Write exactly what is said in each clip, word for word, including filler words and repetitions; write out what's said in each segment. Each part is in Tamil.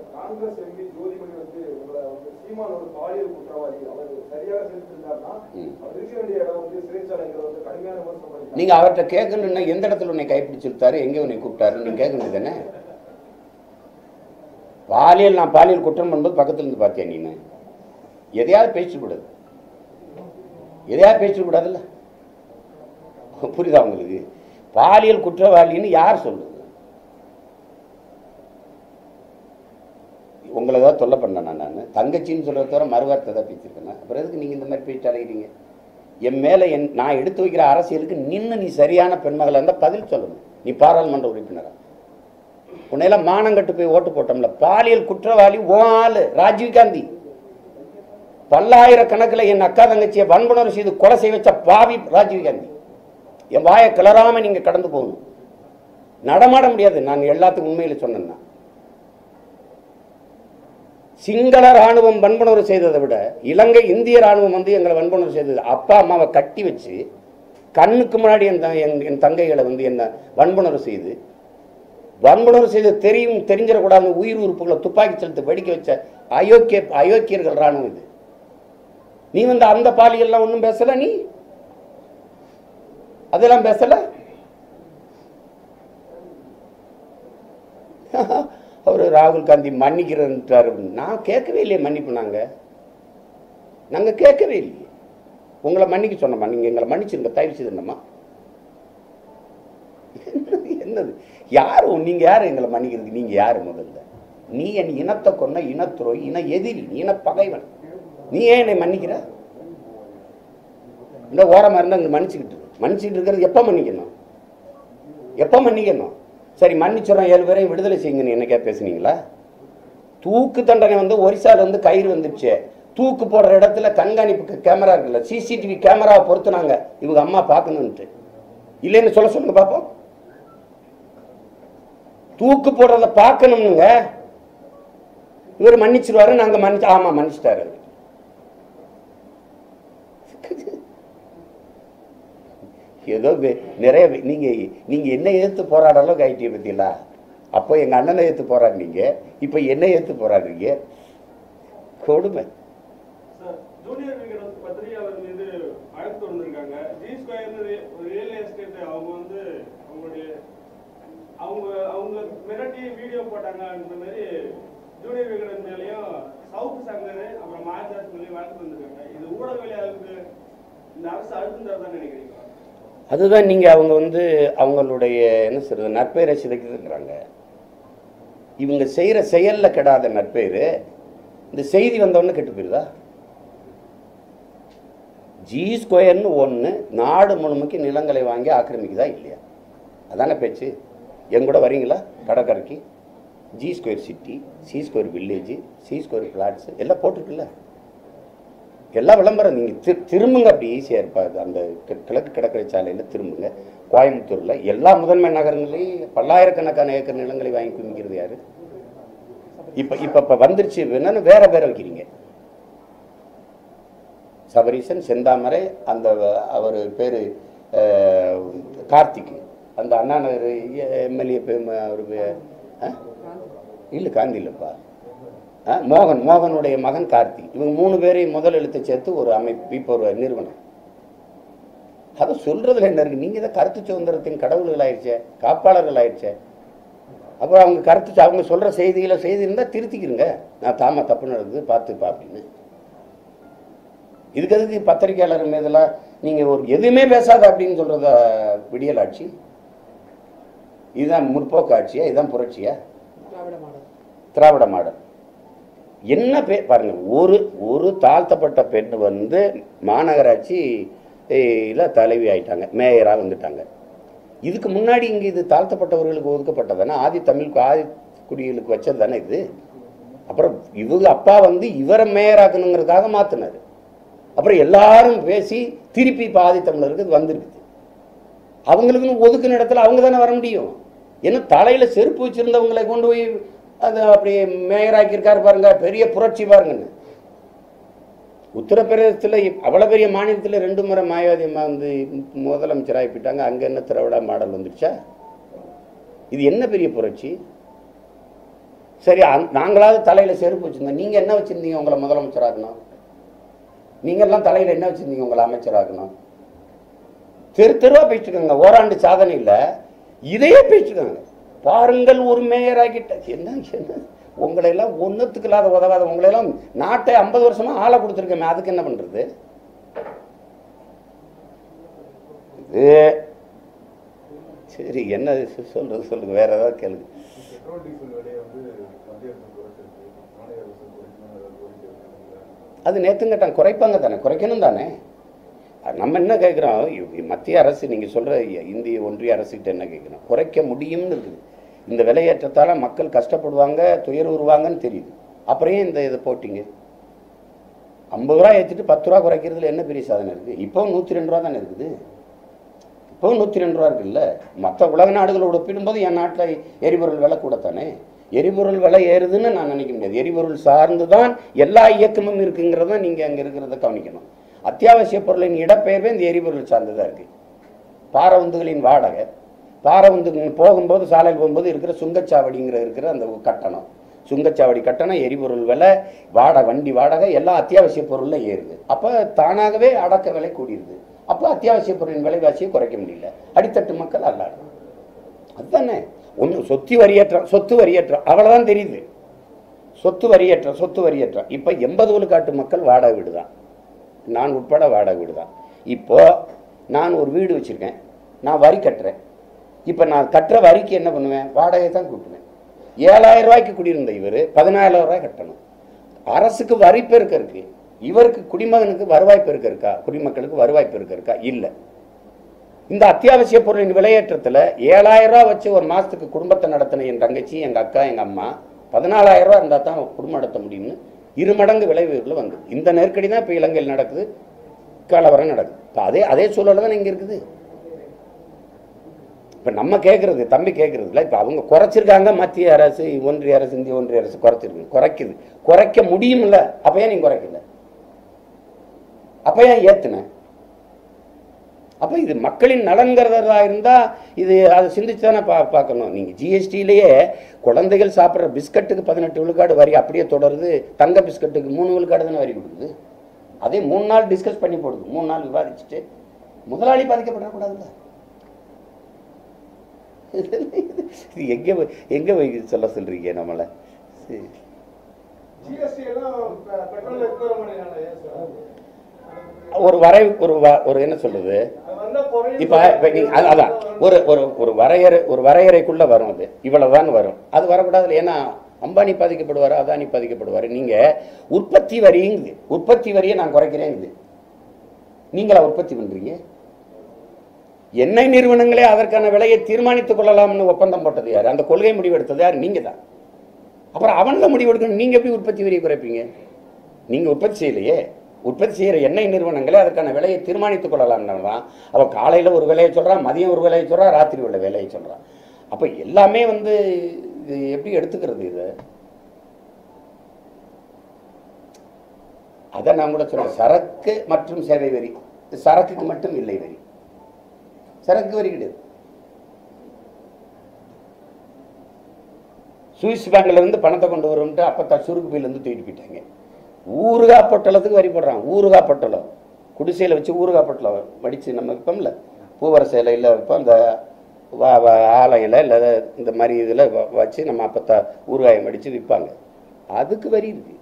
காங்கிரஸ் எம்பி ஜோதிமணி வந்து உங்களை வந்து சீமான் ஒரு பாலியல் குற்றவாளி அவர் சரியாக செலுத்திருந்தாருன்னா அவர் இருக்க வேண்டிய இடம் வந்து சிறைச்சாலைங்கிறது வந்து கடுமையான விமர்சனம் பண்ணி நீங்க அவர்கிட்ட கேட்கணும்னா எந்த இடத்துல உன்னை கைப்பிடிச்சிருத்தாரு, எங்கே உன்னை கூப்பிட்டாரு நீங்க கேட்க வேண்டியதானே. பாலியல் நான் பாலியல் குற்றம் பண்ணும்போது பக்கத்துல இருந்து பார்த்தியா நீனு? எதையாவது பேசக்கூடாது, எதையாவது பேசக்கூடாதுல்ல. புரியுதா உங்களுக்கு? பாலியல் குற்றவாளின்னு யார் சொல்றது? உங்களை தான் தொல்லை பண்ணேன் நான். தங்கச்சின்னு சொல்கிறத தவிர மறுவார்த்தை தான் பேசியிருக்கேன். அப்புறம் எதுக்கு நீங்கள் இந்த மாதிரி பேச்சு அலைகிறீங்க? என் மேலே என் நான் எடுத்து வைக்கிற அரசியலுக்கு நின்று நீ சரியான பெண்மகளாக இருந்தால் பதில் சொல்லணும். நீ பாராளுமன்ற உறுப்பினரா? உன்னையெல்லாம் மானங்கட்டு போய் ஓட்டு போட்டோம்ல. பாலியல் குற்றவாளி ஓ ஆளு ராஜீவ்காந்தி. பல்லாயிரக்கணக்கில் என் அக்கா தங்கச்சியை வன்புணர்வு செய்து கொலை செய்ய வச்ச பாவி ராஜீவ்காந்தி. என் வாயை கிளறாமல் நீங்கள் கடந்து போகணும். நடமாட முடியாது. நான் எல்லாத்துக்கும் உண்மையில் சொன்னேன்னா, சிங்கள ராணுவம் வன்புணர்வு செய்ததை விட இலங்கை இந்திய ராணுவம் வந்து எங்களை வன்புணர்வு செய்தது. அப்பா அம்மாவை கட்டி வச்சு கண்ணுக்கு முன்னாடி என் என் தங்கைகளை வந்து என்ன வன்புணர்வு செய்து வன்புணர்வு செய்து தெரியும் தெரிஞ்சிடக்கூடாது உயிர் உறுப்புகளை துப்பாக்கி செலுத்து வெடிக்க வச்ச அயோக்கிய அயோக்கியர்கள் ராணுவம் இது. நீ வந்து அந்த பாலியெல்லாம் ஒன்றும் பேசல, நீ அதெல்லாம் பேசல. அவர் ராகுல் காந்தி மன்னிக்கிறாரு. நான் கேட்கவே இல்லையே மன்னிப்பு. நாங்கள் நாங்கள் கேட்கவே இல்லையே. உங்களை மன்னிக்க சொன்னோமா? நீங்கள் எங்களை மன்னிச்சிருங்க தயவு செய்துமா. என்னது யாரும் நீங்கள் யார் எங்களை மன்னிக்கிறதுக்கு? நீங்கள் யார் முதல்ல? நீ என் இனத்தை கொண்ட இனத்துறை இன எதிரி, நீ இன பகைவன். நீ ஏன் என்னை மன்னிக்கிற? இந்த ஓரமாக இருந்தால் இங்கே மன்னிச்சுக்கிட்டு மன்னிச்சுக்கிட்டு இருக்கிறது எப்போ மன்னிக்கணும்? எப்போ மன்னிக்கணும்? சரி மன்னிச்சுறோம், ஏழு பேரையும் விடுதலை செய்யுங்கன்னு என்னைக்கா பேசுனீங்களா? தூக்கு தண்டனை வந்து ஒரிசால வந்து கயிறு வந்துடுச்சு. தூக்கு போடுற இடத்துல கண்காணிப்பு கேமரா இருக்குல்ல, சிசிடிவி கேமராவை பொறுத்துனாங்க இவங்க அம்மா பார்க்கணுன்ட்டு. இல்லைன்னு சொல்ல சொல்லுங்க பார்ப்போம். தூக்கு போடுறத பார்க்கணும்னுங்க. இவர் மன்னிச்சிருவாரு, நாங்க மன்னிச்சு ஆமா மன்னிச்சிட்டாரு. ஏதோ நிறைய நீங்க நீங்க என்ன எதிர்த்து போராட அளவுக்கு ஐடியை பத்தியில. அப்போ எங்க அண்ணனை எதிர்த்து போராடுறீங்க, இப்ப என்ன எதிர்த்து போராடுறீங்க? கொடுமை. ஜூனியர் விகடன் பத்திரிகையாளர் மீது வழக்கு தொடர்ந்திருக்காங்க. ஜி ஸ்கொயர் ரியல் எஸ்டேட் அவங்க வந்து அவங்களுடைய அவங்க அவங்க மிரட்டி வீடியோ போட்டாங்க. அந்த மாதிரி ஜூனியர் விகடன் மேலேயும் சவுத் சங்கர் அப்புறம் மாயதாஸ் மேலேயும் வழக்கு வந்திருக்காங்க. இது ஊடகவியலாளருக்கு இந்த அரசு அழுத்தம் தரதான் நினைக்கிறீங்க? அதுதான் நீங்க அவங்க வந்து அவங்களுடைய என்ன சொல்றது நற்பெயரை சிதைக்கிறாங்க. இவங்க செய்யற செயல்ல கெடாத நற்பெயரு இந்த செய்தி வந்தவொன்னு கெட்டு போயிருதா? ஜி ஸ்கொயர்னு ஒன்று நாடு முழுமைக்கு நிலங்களை வாங்கி ஆக்கிரமிக்குதா இல்லையா? அதான பேச்சு. எங்க கூட வரீங்களா கடற்கரைக்கு? G Square city, C Square village, C Square plots எல்லாம் போட்டுருக்குல்ல. எல்லா விளம்பரம் நீங்கள் திரும்புங்க, அப்படி ஈஸியாக இருப்பாது. அந்த கிழக்கு கடற்கரை சாலையில் திரும்புங்க. கோயம்புத்தூரில் எல்லா முதன்மை நகரங்களையும் பல்லாயிரக்கணக்கான ஏக்கர் நிலங்களை வாங்கி குமிக்கிறது யாரு? இப்போ இப்போ இப்போ வந்துருச்சு. என்னன்னு வேற வேற வைக்கிறீங்க. சபரீசன், செந்தாமரை, அந்த அவர் பேர் கார்த்திக், அந்த அண்ணா நகர் எம்எல்ஏ அவர் இல்லை காந்தி இல்லைப்பா, மோகன், மோகனுடைய மகன் கார்த்தி. இவங்க மூணு பேரையும் முதல் எழுத்தை சேர்த்து ஒரு அமைப்பு, இப்போ ஒரு நிறுவனம். அதை சொல்றதுல என்ன இருக்கு? நீங்க தான் கருத்து சுதந்திரத்தின் கடவுள்கள் ஆயிடுச்சே, காப்பாளர்கள் ஆயிடுச்சே. அப்புறம் அவங்க கருத்து அவங்க சொல்ற செய்திகளை செய்தி இருந்தால் திருத்திக்கிறங்க. நான் தாமா தப்பு நடக்குது பார்த்துப்பா அப்படின்னு. இதுக்கு எதுக்கு பத்திரிகையாளர் மீதெல்லாம் நீங்க ஒரு எதுவுமே பேசாத அப்படின்னு சொல்றத விடியல் ஆட்சி? இதுதான் முற்போக்கு ஆட்சியா? இதுதான் புரட்சியா? திராவிட மாடல். என்ன பே பாருங்க, ஒரு ஒரு தாழ்த்தப்பட்ட பெண் வந்து மாநகராட்சி இல்லை தலைவி ஆயிட்டாங்க, மேயராக வந்துட்டாங்க. இதுக்கு முன்னாடி இங்கே இது தாழ்த்தப்பட்டவர்களுக்கு ஒதுக்கப்பட்டதானே, ஆதி தமிழுக்கு ஆதி குடிகளுக்கு வச்சது தானே இது. அப்புறம் இவங்க அப்பா வந்து இவரை மேயராக்கணுங்கிறதுக்காக மாற்றினார். அப்புறம் எல்லாரும் பேசி திருப்பி இப்போ ஆதி தமிழருக்கு இது வந்திருக்குது. அவங்களுக்குன்னு ஒதுக்குன இடத்துல அவங்க தானே வர முடியும். ஏன்னா தலையில் செருப்பு வச்சுருந்தவங்களை கொண்டு போய் அது அப்படி மேயராக்கியிருக்காரு பாருங்க, பெரிய புரட்சி பாருங்கன்னு. உத்தரப்பிரதேசத்தில் அவ்வளோ பெரிய மாநிலத்தில் ரெண்டு முறை மாயாவதி அம்மா வந்து முதலமைச்சராகி போயிட்டாங்க. அங்கே என்ன திராவிட மாடல் வந்துடுச்சா? இது என்ன பெரிய புரட்சி? சரி, நாங்களாவது தலையில செருப்பு வச்சிருந்தோம், நீங்க என்ன வச்சிருந்தீங்க உங்களை முதலமைச்சராகணும்? நீங்க எல்லாம் தலையில என்ன வச்சிருந்தீங்க உங்களை அமைச்சராகணும்? தெரு தெருவா பேசிட்டுருக்காங்க. ஓராண்டு சாதனை இல்ல, இதையே பேசிட்டுருக்காங்க. பாருங்கள் ஒரு மேயர் ஆகிட்ட என்ன என்ன உங்களை எல்லாம் ஒன்னுத்துக்கு இல்லாத உதவாத உங்களை எல்லாம் நாட்டை ஐம்பது வருஷமா ஆளை கொடுத்துருக்கேன், அதுக்கு என்ன பண்றது? சரி, என்ன சொல்றது சொல்லுங்க, வேற ஏதாவது கேளுங்க. அது நேற்று கேட்டாங்க, குறைப்பாங்க தானே, குறைக்கணும் தானே. நம்ம என்ன கேட்குறோம், மத்திய அரசு நீங்கள் சொல்கிற இந்திய ஒன்றிய அரசுகிட்ட என்ன கேட்குறோம், குறைக்க முடியும்னு இருக்குது. இந்த விலையேற்றத்தால் மக்கள் கஷ்டப்படுவாங்க, துயர் உருவாங்கன்னு தெரியுது. அப்புறம் ஏன் இந்த இதை போட்டிங்க? ஐம்பது ரூபா ஏற்றிட்டு பத்து ரூபா குறைக்கிறதுல என்ன பெரிய சாதனை இருக்குது? இப்போவும் நூற்றி ரெண்டு ரூபா தானே இருக்குது. இப்போவும் நூற்றி ரெண்டு ரூபா இருக்குல்ல. மற்ற உலக நாடுகளோடு ஒப்பிடும்போது என் நாட்டில் எரிபொருள் விலை கூட தானே. எரிபொருள் விலை ஏறுதுன்னு நான் நினைக்க முடியாது. எரிபொருள் சார்ந்து தான் எல்லா இயக்கமும் இருக்குங்கிறத நீங்கள் அங்கே இருக்கிறத கவனிக்கணும். அத்தியாவசிய பொருளின் இடப்பெயர்வே இந்த எரிபொருள் சார்ந்ததாக இருக்குது. பாரவுந்துகளின் வாடகை, பாரவுந்து போகும்போது சாலையில் போகும்போது இருக்கிற சுங்கச்சாவடிங்கிற இருக்கிற அந்த கட்டணம், சுங்கச்சாவடி கட்டணம், எரிபொருள் விலை, வாடகை, வண்டி வாடகை எல்லாம் அத்தியாவசிய பொருளில் ஏறுது. அப்போ தானாகவே அடக்க விலை கூடிடுது. அப்போ அத்தியாவசிய பொருளின் விலைவாசியை குறைக்க முடியல, அடித்தட்டு மக்கள் அல்லாடும். அதுதானே ஒன்று. சொத்து வரியேற்றம், சொத்து வரியேற்றம் அவ்வளோதான் தெரியுது. சொத்து வரியேற்றம், சொத்து வரியேற்றம். இப்போ எண்பது விழுக்காட்டு மக்கள் வாடகை வீடு தான், நான் உட்பட வாடகை வீடு தான். இப்போ நான் ஒரு வீடு வச்சுருக்கேன், நான் வரி கட்டுறேன். இப்போ நான் கட்டுற வரிக்கு என்ன பண்ணுவேன், வாடகை தான் கூட்டுவேன். ஏழாயிரம் ரூபாய்க்கு குடியிருந்த இவர் பதினாயிரம் ரூபாய் கட்டணும். அரசுக்கு வரி பெருக்க இருக்கு, இவருக்கு குடிமகனுக்கு வருவாய் பெருக்க இருக்கா? குடிமக்களுக்கு வருவாய் பெருக்க இருக்கா? இல்லை. இந்த அத்தியாவசிய பொருளின் விலையேற்றத்தில் ஏழாயிரம் ரூபா வச்சு ஒரு மாதத்துக்கு குடும்பத்தை நடத்தின என் தங்கச்சி, எங்கள் அக்கா, எங்கள் அம்மா பதினாலாயிரம் ரூபா இருந்தால் தான் குடும்பம் நடத்த முடியும்னு இரு மடங்கு விலை உயர்வில் வந்து இந்த நெருக்கடி தான் இப்போ இலங்கையில் நடக்குது, கலவரம் நடக்குது. இப்போ அதே அதே சூழல் தான் இங்கே இருக்குது. இப்போ நம்ம கேட்குறது, தம்பி கேட்குறதுல இப்போ அவங்க குறைச்சிருக்காங்க, மத்திய அரசு, ஒன்றிய அரசு, இந்திய ஒன்றிய அரசு குறைச்சிருக்கு, குறைக்குது. குறைக்க முடியும்ல, அப்போ ஏன் நீங்கள் குறைக்கல? அப்போ ஏன் ஏற்றுன? அப்போ இது மக்களின் நலன்கிறதா இருந்தால் இது அதை சிந்திச்சு தானே பா பார்க்கணும். நீங்கள் ஜிஎஸ்டியிலேயே குழந்தைகள் சாப்பிட்ற பிஸ்கட்டுக்கு பதினெட்டு விழுக்காடு வரி அப்படியே தொடருது, தங்க பிஸ்கட்டுக்கு மூணு விழுக்காடு தானே வரி கொடுக்குது. அதே மூணு நாள் டிஸ்கஸ் பண்ணி போடுது, மூணு நாள் விவாதிச்சுட்டு முதலாளி பாதிக்கப்படக்கூடாதுல்ல. இது எங்கே எங்கே போய் சொல்ல சொல்கிறீங்க நம்மளை? சரி, ஒரு வரை ஒரு ஒரு என்ன சொல்றது, இப்ப அதான் ஒரு ஒரு ஒரு வரையறை, ஒரு வரையறைக்குள்ள வரும். அது இவ்வளவுதான் வரும், அது வரக்கூடாது. ஏன்னா அம்பானி பாதிக்கப்படுவார், அதானி பாதிக்கப்படுவார். நீங்க உற்பத்தி வரிங்குது, உற்பத்தி வரியை நான் குறைக்கிறேங்குது, நீங்களா உற்பத்தி பண்றீங்க? எண்ணெய் நிறுவனங்களே அதற்கான விலையை தீர்மானித்துக் கொள்ளலாம்னு ஒப்பந்தம் போட்டது யாரு? அந்த கொள்கை முடிவெடுத்தது யார்? நீங்க தான். அப்புறம் அவன்ல முடிவெடுக்கணும். நீங்க எப்படி உற்பத்தி வரியை குறைப்பீங்க? நீங்க உற்பத்தி செய்யலையே. உற்பத்தி செய்கிற எண்ணெய் நிறுவனங்களே அதற்கான விலையை தீர்மானித்துக் கொள்ளலாம்னு தான். அவன் காலையில் ஒரு விலையை சொல்கிறான், மதியம் ஒரு விலையை சொல்கிறான், ராத்திரி உள்ள விலையை சொல்கிறான். அப்போ எல்லாமே வந்து இது எப்படி எடுத்துக்கிறது? இது அதை நான் கூட சொல்கிறேன். சரக்கு மற்றும் சேவை வரி, சரக்குக்கு மட்டும் இல்லை வரி, சரக்கு வரி கிடையாது. சுவிஸ் பேங்க்ல இருந்து பணத்தை கொண்டு வரும்ட்டு அப்போ சுருக்கு பையிலேருந்து தூக்கிட்டு போயிட்டாங்க. ஊறுகாய் பொட்டலத்துக்கு வரி போடுறான். ஊறுகாய் பொட்டலம் குடிசையில் வச்சு ஊறுகாய் பொட்டலம் வடித்து நம்ம வைப்போம்ல, பூவரச இலையில் வைப்போம், அந்த ஆலையில் இல்லை இந்த மாதிரி இதில் வச்சு நம்ம அப்போ ஊறுகாயை வடித்து விற்பாங்க. அதுக்கு வரி இருக்கு.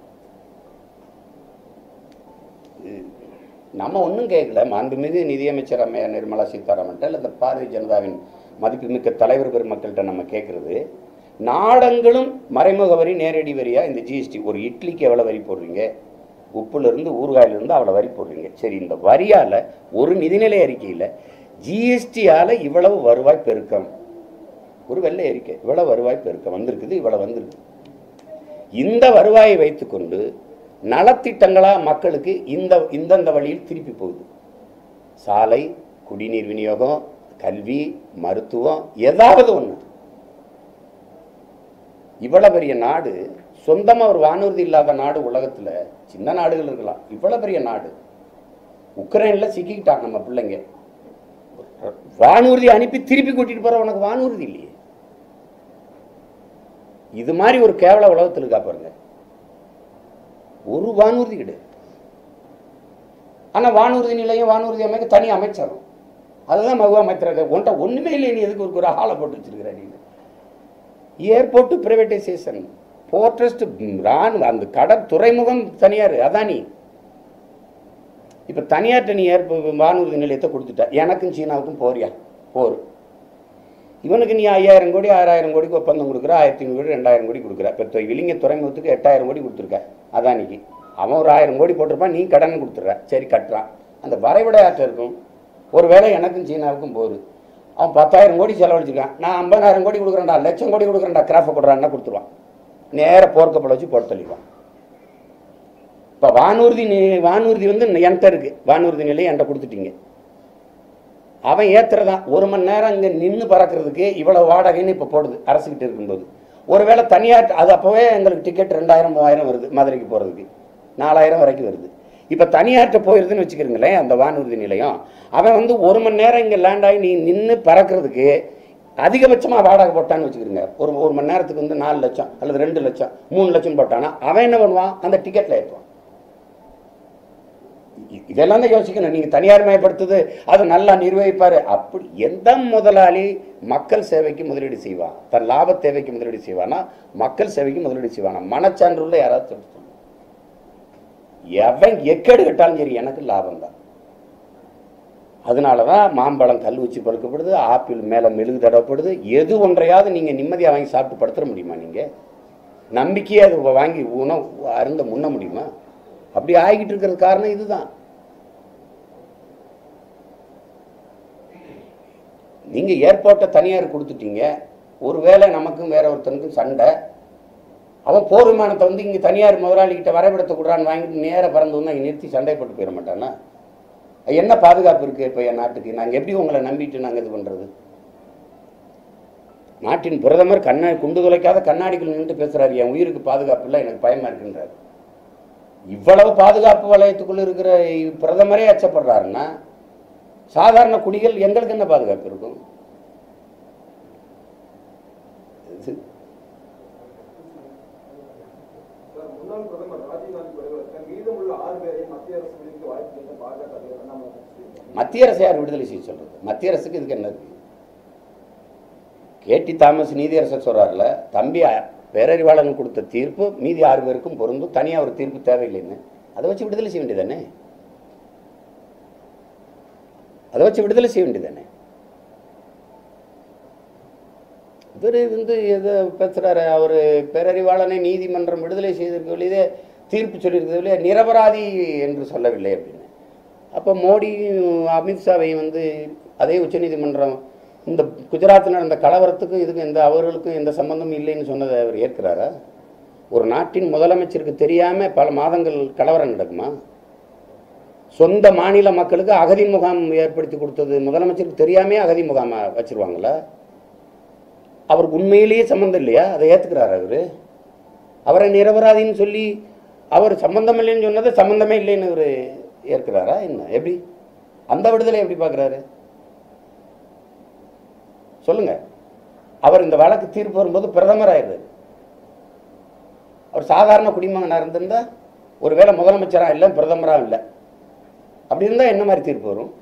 நம்ம ஒன்றும் கேட்கல. மாண்புமிகு நிதியமைச்சர் அம்மையார் நிர்மலா சீதாராமன்ட்ட இல்லை இந்த பாரதிய ஜனதாவின் மதிப்புமிக்க தலைவர் பெருமக்கள்கிட்ட நம்ம கேட்குறது, நாடங்களும் மறைமுக வரி நேரடி வரியா இந்த ஜிஎஸ்டி, ஒரு இட்லிக்கு எவ்வளோ வரி போடுறீங்க, உப்புலேருந்து ஊறுகாயிலிருந்து அவ்வளோ வரி போடுறீங்க. சரி, இந்த வரியால் ஒரு நிதிநிலை அறிக்கையில் ஜிஎஸ்டியால் இவ்வளவு வருவாய் பெருக்கம், ஒரு வெள்ளை அறிக்கை, இவ்வளவு வருவாய் பெருக்கம் வந்திருக்குது, இவ்வளவு வந்திருக்கு. இந்த வருவாயை வைத்துக்கொண்டு நலத்திட்டங்களா மக்களுக்கு இந்த இந்தந்த வழியில் திருப்பி போகுது. சாலை, குடிநீர் விநியோகம், கல்வி, மருத்துவம், ஏதாவது ஒன்று. இவ்வளவு பெரிய நாடு, சொந்தமா ஒரு வானூர்தி இல்லாத நாடு உலகத்துல சின்ன நாடுகள் இருக்கலாம், இவ்வளவு பெரிய நாடு. உக்ரைன்ல சிக்கிக்கிட்டாங்க நம்ம பிள்ளைங்க, வானூர்தி அனுப்பி திருப்பி கூட்டிட்டு போற உனக்கு வானூர்தி இல்லையே. இது மாதிரி ஒரு கேவல உலகத்தில் இருக்கா பாருங்க. ஒரு வானூர்தி கிடையாது. ஆனால் வானூர்தி நிலையம் வானூர்தி அமைக்க தனி அமைச்சரும். அதுதான் மகுவா அமைச்சராக ஒன்றை ஒன்றுமே இல்லை. நீ எதுக்கு ஒரு ஆளை போட்டு வச்சிருக்கிற? நீ ஏர்போர்ட்டு பிரைவேட்டைசேஷன், போர்ட்ரஸ்ட், ராணுவ அந்த கடல் துறைமுகம் தனியார் அதானி. இப்போ தனியார்ட்ட நீ ஏற்ப வானூர்தி நிலையத்தை கொடுத்துட்ட. எனக்கும் சீனாவுக்கும் போறியா? போர். இவனுக்கு நீ ஐயாயிரம் கோடி ஆறாயிரம் கோடிக்கு ஒப்பந்தம் கொடுக்குற, ஆயிரத்தி ஐநூறு கோடி ரெண்டாயிரம் கோடி கொடுக்குற. இப்போ விலிங்க துறைமுகத்துக்கு எட்டாயிரம் கோடி கொடுத்துருக்க அதானிக்கு. அவன் ஒரு ஆயிரம் கோடி போட்டிருப்பான், நீ கடன் கொடுத்துட்ற. சரி கட்டுறான். அந்த வரைவிட ஆற்ற இருக்கும். ஒரு வேளை எனக்கும் சீனாவுக்கும் போகுது. அவன் பத்தாயிரம் கோடி செலவழிச்சிருக்கான். நான் ஐம்பதாயிரம் கோடி கொடுக்குறேன்டா, லட்சம் கோடி கொடுக்குறேன்டா, கிராஃபை கொடுறான்னா கொடுத்துருவான். நேர போர்க்கப்பட வச்சு போட்டு தள்ளிடுவான். இப்போ வானூர்தி வானூர்தி வந்து என்கிட்ட இருக்குது. வானூர்தி நிலையை என்கிட்ட கொடுத்துட்டீங்க. அவன் ஏற்றுறதான். ஒரு மணி நேரம் இங்கே நின்று பறக்கிறதுக்கு இவ்வளோ வாடகைன்னு இப்போ போடுது அரசுக்கிட்ட இருக்கும்போது. ஒருவேளை தனியார் அது அப்போவே எங்களுக்கு டிக்கெட் ரெண்டாயிரம் மூவாயிரம் வருது. மதுரைக்கு போகிறதுக்கு நாலாயிரம் வரைக்கும் வருது. இப்போ தனியார்கிட்ட போயிருதுன்னு வச்சுக்கிறீங்களேன் அந்த வானூர்தி நிலையம். அவன் வந்து ஒரு மணி நேரம் இங்கே லேண்ட் ஆகி நீ நின்று பறக்கிறதுக்கு அதிகபட்சமாக வாடகை போட்டான்னு வச்சுக்கிறீங்க. ஒரு ஒரு மணி நேரத்துக்கு வந்து நாலு லட்சம் அல்லது ரெண்டு லட்சம் மூணு லட்சம் போட்டானா அவன் என்ன பண்ணுவான்? அந்த டிக்கெட்டில் ஏற்றுவான். இதெல்லாம் தான் யோசிக்கணும். நீங்கள் தனியார் மயப்படுத்துது அது நல்லா நிர்வகிப்பார். அப்படி எந்த முதலாளி மக்கள் சேவைக்கு முதலீடு செய்வான்? தன் லாப தேவைக்கு முதலீடு செய்வானா? மக்கள் சேவைக்கு முதலீடு செய்வானா? மனச்சான்றுள்ள யாராவது சொல்லுங்க. எவன் எக்கேடு கட்டாலும் சரி எனக்கு லாபம் தான். அதனால தான் மாம்பழம் கல் வச்சு பழுக்கப்படுது, ஆப்பிள் மேலே மெழுகு தடப்படுது. எது ஒன்றையாவது நீங்கள் நிம்மதியாக வாங்கி சாப்பிட்டு படுத்துற முடியுமா? நீங்கள் நம்பிக்கையை அது வாங்கி உணவு அருந்த முன்ன முடியுமா? அப்படி ஆகிட்டு இருக்கிறது காரணம் இதுதான். நீங்க ஏர்போர்ட்டை தனியார் கொடுத்துட்டீங்க. ஒருவேளை நமக்கும் வேற ஒருத்தனுக்கும் சண்டை. அவன் போர் விமானத்தை வந்து இங்கே தனியார் முதலாளிகிட்ட வரைபடத்தை கொடுறான்னு வாங்கிட்டு நேர பறந்து வந்து அங்கே நிறுத்தி சண்டை போட்டு போயிட மாட்டானா? என்ன பாதுகாப்பு இருக்குது இப்போ என் நாட்டுக்கு? நாங்கள் எப்படி உங்களை நம்பிட்டு நாங்கள் இது பண்ணுறது? நாட்டின் பிரதமர் கண்ணா குண்டு துளைக்காத கண்ணாடிகள் நின்று பேசுகிறார். என் உயிருக்கு பாதுகாப்பு இல்லை, எனக்கு பயமாக இருக்குன்றார். இவ்வளவு பாதுகாப்பு வலயத்துக்குள்ள இருக்கிற பிரதமரே அச்சப்படுறாருன்னா சாதாரண குடிகள் எங்களுக்கு என்ன பாதுகாப்பு இருக்கும்? முன்னாள் பிரதமர் ராஜீவ்காந்தி படுகொலை மீதமுள்ள ஆறு பேரை மத்திய அரசு விடுவிக்க வாய்ப்பு கேட்ட பாஜக மத்திய அரசு யார் விடுதலை செய்ய சொல்றது? மத்திய அரசுக்கு இதுக்கு என்ன இருக்கு? கேடி தாமஸ் நீதியரசர் சொல்றாருல, தம்பி பேரறிவாளன் கொடுத்த தீர்ப்பு மீதி ஆறு பேருக்கும் பொருந்தும், தனியாக ஒரு தீர்ப்பு தேவையில்லைன்னு. அதை வச்சு விடுதலை செய்ய வேண்டியதானே? அதை வச்சு விடுதலை செய்ய வேண்டியதானே? இவர் வந்து எதை பேசுகிறாரு? அவர் பேரறிவாளனை நீதிமன்றம் விடுதலை செய்திருக்க வழியே தீர்ப்பு சொல்லியிருக்கிறது வழியே நிரபராதி என்று சொல்லவில்லை அப்படின்னு. அப்போ மோடியும் அமித்ஷாவையும் வந்து அதே உச்சநீதிமன்றம் இந்த குஜராத்தில் நடந்த கலவரத்துக்கும் இதுக்கும் எந்த அவர்களுக்கும் எந்த சம்பந்தமும் இல்லைன்னு சொன்னதை அவர் ஏற்கிறாரா? ஒரு நாட்டின் முதலமைச்சருக்கு தெரியாமல் பல மாதங்கள் கலவரம் நடக்குமா? சொந்த மாநில மக்களுக்கு அகதி முகாம் ஏற்படுத்தி கொடுத்தது முதலமைச்சருக்கு தெரியாமே அகதி முகாம் வச்சிருவாங்களா? அவருக்கு உண்மையிலேயே சம்மந்தம் இல்லையா? அதை ஏற்றுக்கிறார் அவர். அவரை நிரபராதின்னு சொல்லி அவர் சம்பந்தம் இல்லைன்னு சொன்னதை சம்பந்தமே இல்லைன்னு அவர் ஏற்கிறாரா என்ன? எப்படி அந்த விடுதலை எப்படி பார்க்குறாரு சொல்லுங்க? அவர் இந்த வழக்கு தீர்ப்பு வரும்போது பிரதமர் ஆயிடுறாரு. அவர் சாதாரண குடிமகனாக இருந்திருந்தா ஒருவேளை முதலமைச்சராக இல்லை பிரதமராக இல்லை அப்படி இருந்தால் என்ன மாதிரி தீர்ப்பு வரும்?